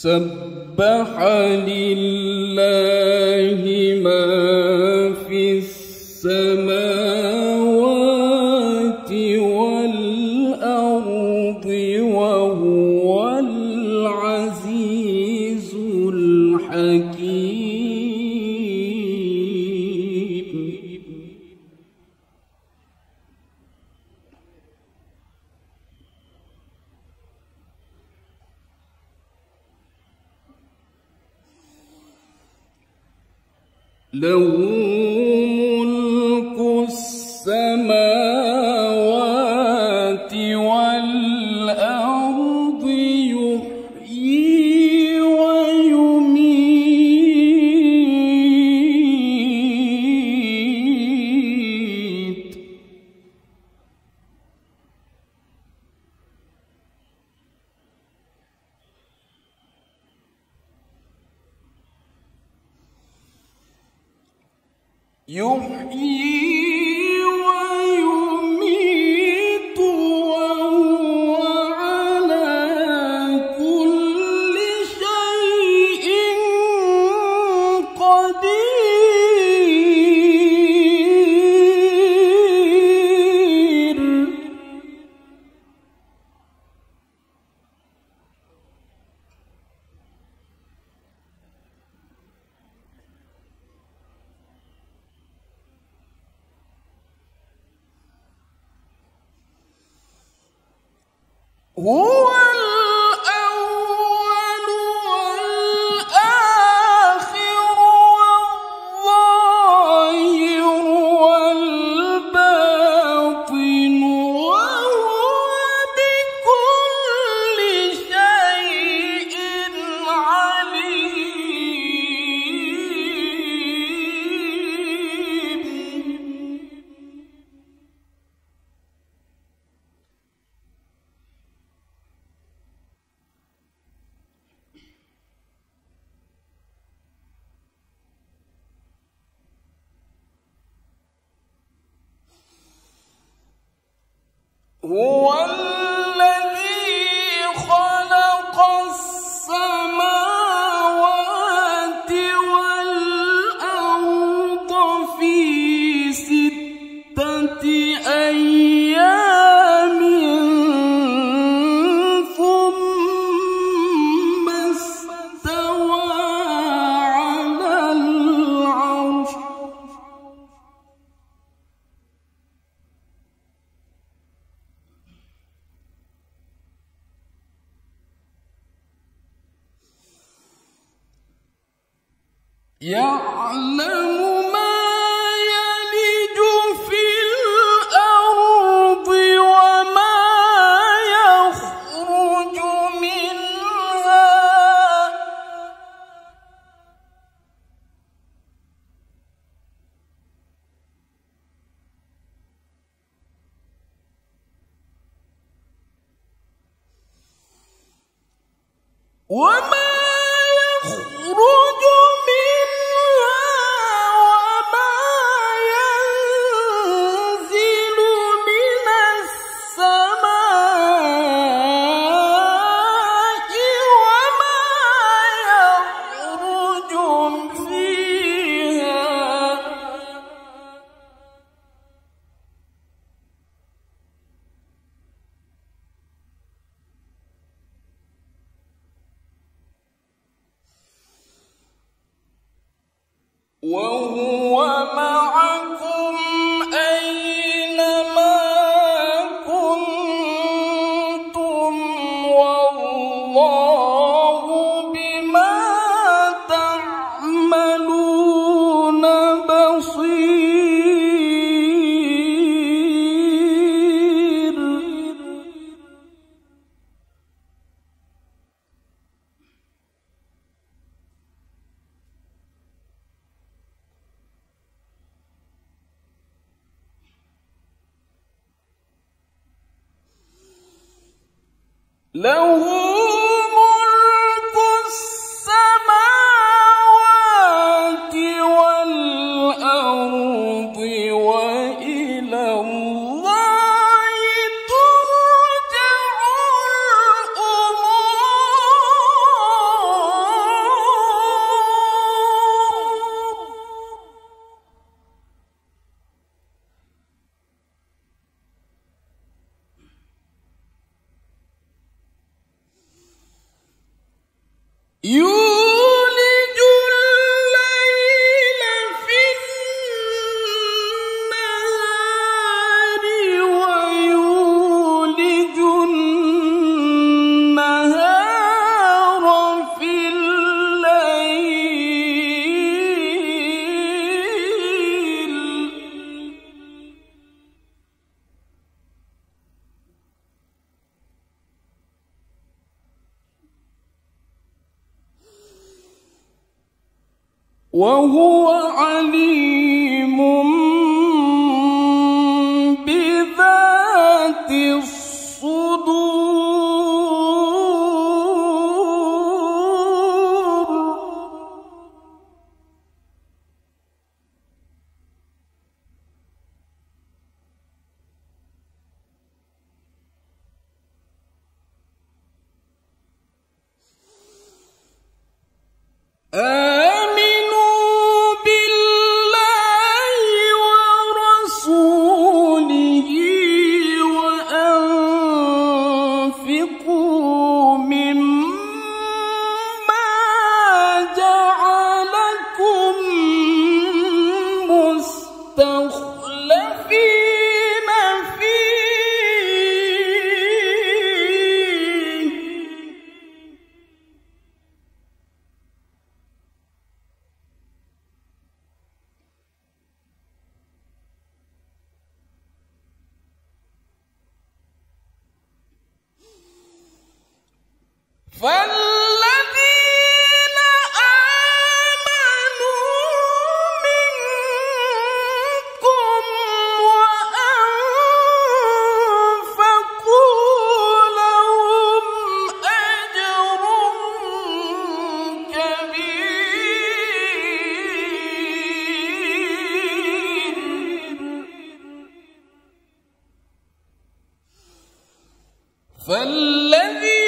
سبح لله ما في السماوات والأرض وهو العزيز الحكيم. له ملك السماوات والأرض يحيي ويميت. يحيي ويميت وهو على كل شيء قدير. هو الأول والآخر والظاهر والباطن وهو بكل شيء عليم. هو الذي خلق السماوات والأرض في 6 أيام ثم استوى على العرش. يعلم ما يلج في الأرض وما يخرج منها وما يخرج منها وما ينزل من السماء وما يخرج فيها. وهو معكم أينما كنتم والله بما تعملون بصير. له ملك السماوات والأرض وإلى الله ترجع الأمور. وهو عليم بذات الصدور. آمنوا بالله ورسوله وأنفقوا مما جعلكم مستخلفين فيه، فالذين آمنوا منكم وأنفقوا لهم أجر كبير.